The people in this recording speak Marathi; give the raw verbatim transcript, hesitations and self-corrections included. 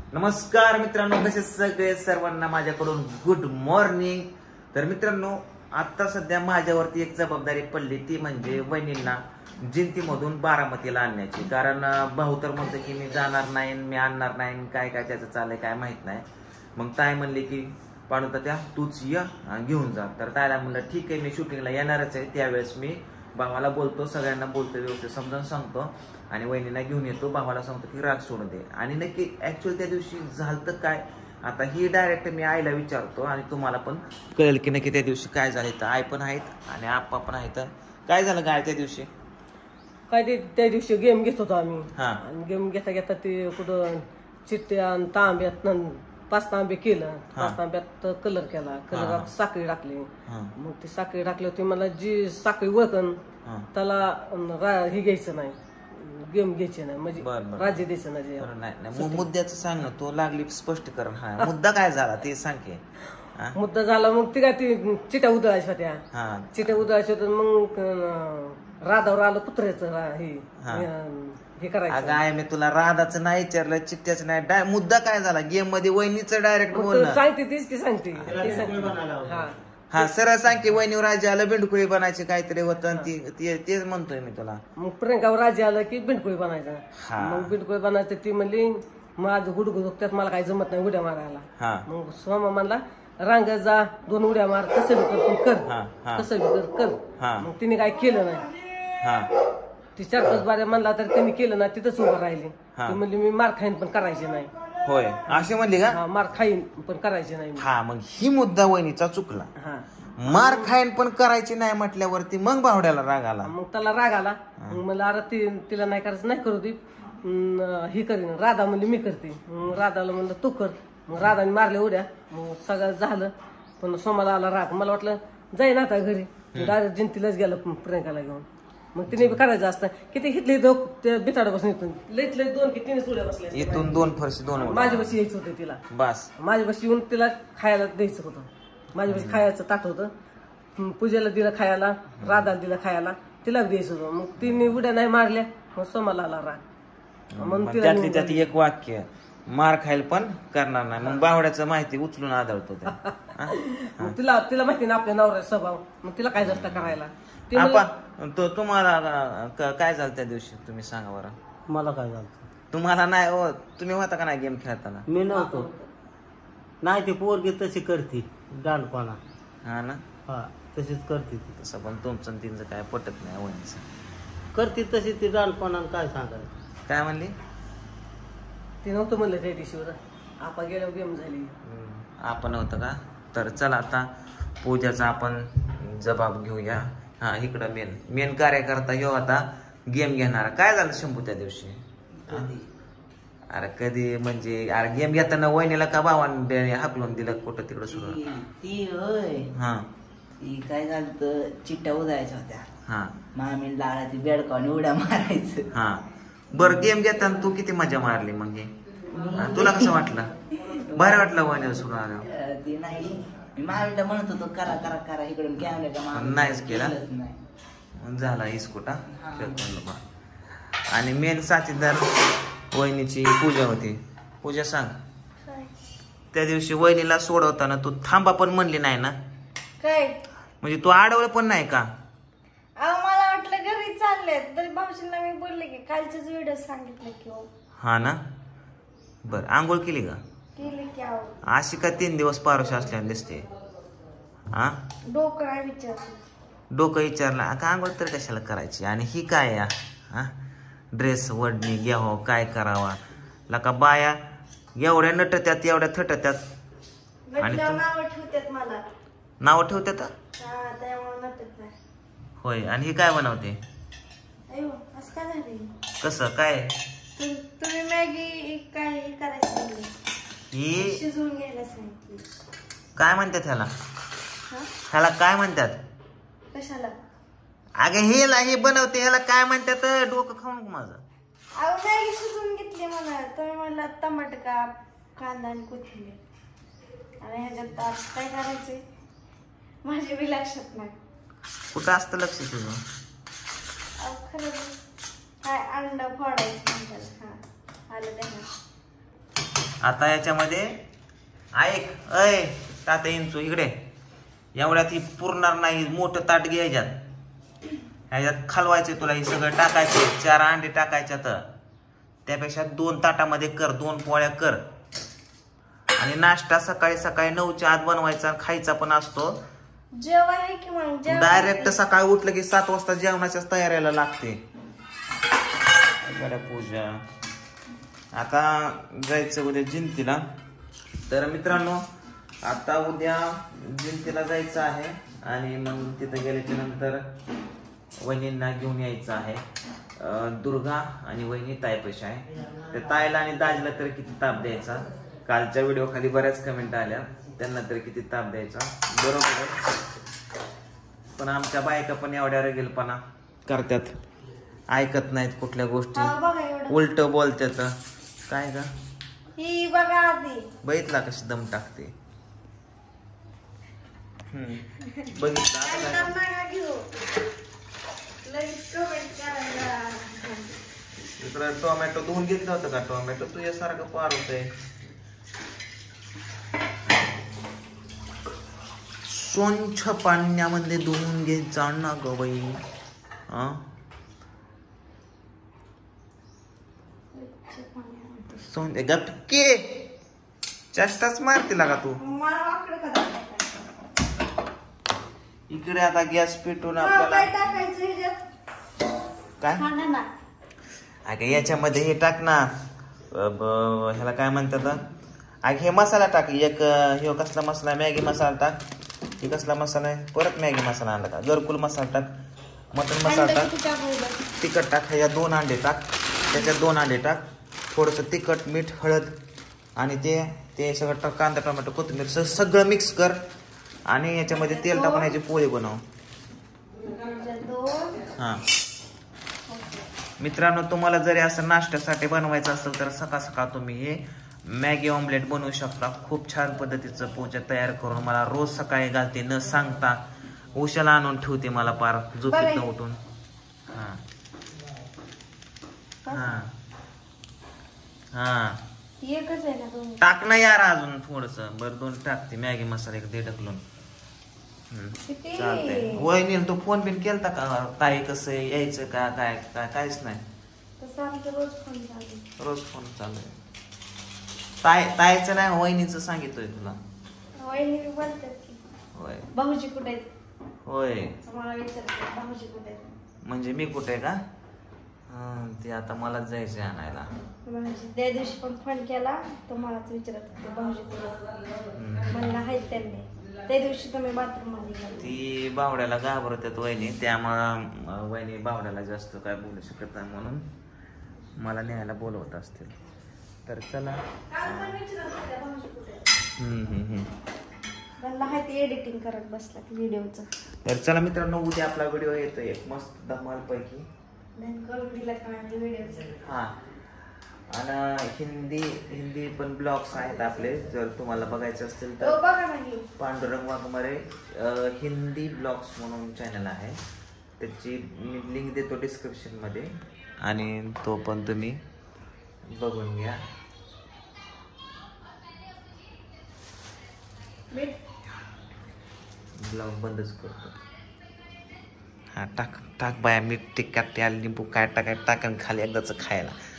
नमस्कार मित्रांनो, कसे सगळे सर्वांना माझ्याकडून गुड मॉर्निंग। तर मित्रांनो, आता सध्या माझ्यावरती एक जबाबदारी पडली, ती म्हणजे वहिनींना जिंतीमधून बारामतीला आणण्याची। कारण भाऊ तर म्हणतो की मी जाणार नाही, मी आणणार नाही, काय काय त्याचं चाललंय काय माहित नाही। मग ताई म्हणली की पाणू त्या तूच ये घेऊन जा। तर ताईला म्हणलं ठीक आहे, मी शूटिंगला येणारच आहे, त्यावेळेस मी भावाला बोलतो, सगळ्यांना बोलतो, व्यवस्थित समजावून सांगतो आणि वहिनीला घेऊन येतो। भावाला सांगतो की राग सोडून दे। आणि नक्की ऍक्च्युअली त्या दिवशी झालं तर काय, आता ही डायरेक्ट मी आईला विचारतो आणि तुम्हाला पण कळेल की नक्की त्या दिवशी काय झालं। तर आई पण आहेत आणि आप्पा पण आहेत। काय झालं काय त्या दिवशी? काय ते त्या दिवशी गेम घेत होतो आम्ही, हा आणि गेम घेता घेता ते कुठं चिट्ट्या आणि तांब्यात पाच तांबे केलं, पाच तांब्यात कलर केला, कलरात साखळी टाकली। मग ती साखळी टाकली होती, मला जी साखळी ओळखन त्याला हे घ्यायचं नाही, गेम घ्यायचे नाही, म्हणजे राज्य द्यायचं नाही। मुद्द्याचं सांग ना, तो लागली स्पष्टीकरण। हा मुद्दा काय झाला ते सांग की। मुद्दा झाला मग ती काय ती चिट्या उधळायच्या होत्या, चिट्या उधळायच्या होत्या। मग राधावर आलं कुत्र्याचं हे हे करायचं। आहे मी तुला राधाचं नाही विचारलं, चिट्ट्याचं नाही, मुद्दा काय झाला गेम मध्ये? वहिनीचं डायरेक्ट बोलणं सांगते तीच ती सांगते। हा सरळ सांग की वहिनीवर राजा आलं बिंडकुळी बनायचे काहीतरी होतं, तेच म्हणतोय मी तुला। मग प्रियंकावर राजा आलं की बिंडकुळी बनायचं। मग बिंडकुळी बनायचं, ती म्हणली माझं गुडगुड दुखत्यात, मला काही जमत नाही उड्या मारायला। मग सोमा म्हणला रांग जा, दोन उड्या मार, कसं बी कर पण कर, कसं बी कर कर। मग तिने काय केलं नाही, ती चार पाच बाऱ्या म्हणला तर तिने केलं नाही, तिथंच उभं राहिली। ती म्हणली मी मार खाईन पण करायचे नाही। होय अशी म्हणली का? मार खाईन पण करायचे नाही। हा मग ही मुद्दा वहिनीचा चुकला। मार खाईन पण करायची नाही म्हटल्यावरती मग भावड्याला राग आला। मग त्याला राग आला, मग मला अरे ती तिला नाही करायचं, नाही करू ती, ही करीन राधा म्हणली मी करते। मग राधाला म्हणलं तू कर। मग राधाने मारले उड्या, मग सगळं झालं। पण सोमाला आला राग, मला वाटलं जाईन आता घरी, डायरेक्ट जिंतीलाच गेलं प्रियंकाला घेऊन। मग तिने करायचं असतं किती हिटले बिताडापासून इथून लईत लई दोन की तीनच उड्या बसल्या, इथून दोन फरशी दोन माझ्या बशी यायचं होतं तिला, बस माझ्या बशी येऊन तिला खायला द्यायचं होतं। माझ्या बशी खायचं ताट होतं, पूजेला दिलं खायला, राधाला दिलं खायला, तिला द्यायचं होतं। मग तिने उड्या नाही मारल्या, मग सोमाला आला राग। मग त्यातली त्यात एक वाक्य, मार खायला पण करणार नाही, मग बावड्याचं माहिती उचलून आदळतो। तिला तिला माहिती ना आपल्या नवऱ्याचा स्वभाव, मग तिला काय जास्त करायला। तो तुम्हाला काय झालं त्या दिवशी तुम्ही सांगा बरं? मला काय झालं? तुम्हाला नाही हो, तुम्ही होता का नाही गेम खेळताना? मी नव्हतो। नाही ती पोरगी तशी करते दांडपणा। हा ना, हा तशीच करते ती। तसं पण तुमचं तिचं काय पटत नाही वहिनीचं, करते तशी ती दांडपणा। काय सांगायचं? काय म्हणली? ती नव्हतं म्हणलं त्या दिवशीवर, आपण गेल्यावर गेम झाली। आपण नव्हतं का? तर चला आता पूजाचा आपण जबाब घेऊया। हा इकडं मेन मेन कार्यकर्ता ह्यो आता गेम घेणार। काय झालं शंभू त्या दिवशी? अरे कधी म्हणजे अरे गेम घेताना वहिनीला का भावाने हाकलून दिलं कुठं तिकडं सुरू? ती होय, हा ती काय झालं, चिट्ट्या उदायच्या होत्या। हा मामी लाडाची बेडकावून उड्या मारायचं। हा बरं, गेम घेताना तू किती मजा मारली मग? तुला कसं वाटलं? बरं वाटलं वहिनीला सुरू आलं? ती नाही, मी मामीला म्हणत होतो करा करा करा इकडून कॅमेरा, नाहीच केला, झाला इस्कुटा। आणि मेन साथीदार वहिनीची पूजा होती। पूजा सांग, त्या दिवशी वहिनीला सोडवताना तू थांबा पण म्हणली नाही ना? काय म्हणजे तू अडवलं पण नाही का? अहो मला वाटलं घरी चालले, तरी भाऊजींना मी बोलले की कालचेच व्हिडिओ सांगितले की हो। हा ना, बर आंघोळ केली का? केली की अहो। अशी का तीन दिवस पारोश असल्याने दिसते? हा डोकं नाही विचारलं, डोकं विचारलं का? आंघोळ तर कशाला करायची? आणि ही काय या हा ड्रेस वडणी घ्यावं, काय करावा लका? बाया एवढ्या नटत्यात एवढ्या थटत्यात आणि नाव ठेवतात मला, नाव ठेवतात त्यामुळे नटत नाही। होय, आणि ही काय बनवते? अयो असं काय झाले? कसं काय? तुम्ही मॅगी काय करायचं ही शिजवून घ्यायला सांगितली। काय म्हणतात ह्याला? ह्याला काय म्हणतात? कशाला? अगे हेला हे बनवते, ह्याला काय म्हणतात? डोकं खाऊ नको माझं। अहो मॅगी शिजवून घेतली म्हणा, तुम्ही म्हणला टमाटर काप, कांदा आणि कोथिंबीर, आणि ह्याच्यात आज काय करायचंय माझ्या बी लक्षात नाही। कुठं असतं लक्ष तुझं? अहो खरं काय अंडा फोडायचं म्हणतात। हा आलं त्याला आता याच्यामध्ये ऐक अय तात्या इंचू इकडे एवढ्यात ही पुरणार नाही. मोठं ताट घ्यायच्यात ह्याच्यात खालवायचे तुला हे सगळं टाकायचे. चार अंडे टाकायच्या तर त्यापेक्षा दोन ताटामध्ये कर. दोन पोळ्या कर. आणि नाश्ता सकाळी सकाळी नऊच्या आत बनवायचा खायचा पण असतो. जेवण आहे की मग जेवण डायरेक्ट सकाळी उठलं की सात वाजता जेवणाच्याच तयारीला लागते. पूजा आता जायचं उद्या जिंतीला. तर मित्रांनो आता उद्या जिंतीला जायचं आहे आणि मग तिथं गेल्याच्या नंतर वहिनींना घेऊन यायचं आहे. दुर्गा आणि वहिनी ताईपाशी आहे. त्या ताईला आणि दाजीला तर किती ताप द्यायचा. कालच्या व्हिडिओ खाली बऱ्याच कमेंट आल्या त्यांना तर किती ताप द्यायचा. बरोबर आहे. पण आमच्या बायका पण एवढ्या रेगेलपणा करतात. ऐकत नाहीत कुठल्या गोष्टी. हा, बघा एवढं. उलट बोलतात. काय का ही बघा आधी बघितला कशी दम टाकते. हम्म. बघितला आता काय? नका नका घेऊ. लगेच comment करायला. इकडं टोमॅटो धुवून घेतलं होतं का? टोमॅटो तुझ्यासारखं पारच आहे. स्वच्छ पाण्यामध्ये धुवून घ्यायचा ना ग बाई. हा गपके चेष्टाच मारते लागा तू. मला वाकडं का दाखवायचं? इकडे आता गॅस पेटून हा, आपल्याला काय टाकायचं ह्याच्यात? काय हा ना ना. अगं याच्यामध्ये हे टाक ना. अ, ब- ह्याला काय म्हणतात अगं हे मसाला टाक. एक हे कसला मसाला मॅगी मसाला टाक. हे कसला मसाला आहे. परत मॅगी मसाला आणला का. घरकुल मसाला टाक. मटन मसाला अंडं टाक. किती टाकायचं? तिखट टाक. ह्याच्यात दोन अंडे टाक. त्याच्यात दोन अंडे टाक. थोडंसं तिखट मीठ हळद आणि ते ते सगळं टाक. कांदा टोमॅटो कोथिंबीर स- सगळं मिक्स कर आणि याच्यामध्ये तेल टाकून ह्याची पोळी बनव. ह्याच्यात दोन. हां मित्रांनो तुम्हाला जरी असं नाश्त्यासाठी बनवायचं असेल तर सकाळ सकाळ तुम्ही हे मॅगी ऑमलेट बनवू शकता. खूप छान पद्धतीचं पोचा तयार करून मला रोज सकाळी घालते न सांगता. उशाला आणून ठेवते मला पार झोपेतनं उठून. हां हां हां एकच आहे ना दोन. टाक ना यार अजून थोडस. बरं दोन टाकते मॅगी मसाला एक दे ढकलून. किती? चालतंय. वहिनीला तो फोन बिन केलता का ताई कसं आहे, यायचं का काय काय काहीच नाही. तसं आमचं रोज फोन चालू आहे. रोज फोन चालू आहे. ताय ताईचं नाही वहिनीचं सांगितलंय तुला. वहिनी बोलतात की होय भाऊजी कुठे आहेत? होय मला विचारतात भाऊजी कुठे आहेत? म्हणजे मी कुठे आहे का. हं, ते आता मलाच जायचंय आणायला. भाऊजी त्या दिवशी पण फोन केला तर मलाच विचारत होते भाऊजी कुठे आहेत? म्हणलं आहेत त्यांनी. त्या दिवशी तुम्ही बाथरूम मध्ये गेले. ती बावड्याला घाबरतात वहिनी. त्यामुळं वहिनी बावड्याला जास्त काय बोलू शकत नाही म्हणून मला न्यायला बोलवत असतील. तर चला. काल पण विचारत होत्या भाऊजी कुठे आहेत? हम्म हम्म हम्म त्यांना आहे ते एडिटिंग करत बसला व्हिडिओचं. तर चला मित्रांनो उद्या आपला व्हिडिओ येतो एक मस्त धमाल पैकी. करून दिला का व्हिडिओचं. हा आणि हिंदी हिंदी पण ब्लॉग्स आहेत आपले. जर तुम्हाला बघायचे असतील हो तर बघा नाही. पांडुरंग वाघमारे अं, हिंदी ब्लॉग्स म्हणून चॅनल आहे. त्याची मी लिंक देतो डिस्क्रिप्शन मध्ये आणि तो पण तुम्ही बघून घ्या. ब्लॉग बंदच करतो. हा टाक टाक बाया मीठ तिखट त्याला लिंबू काय टाकाय टाकन खाली एकदाच खायला.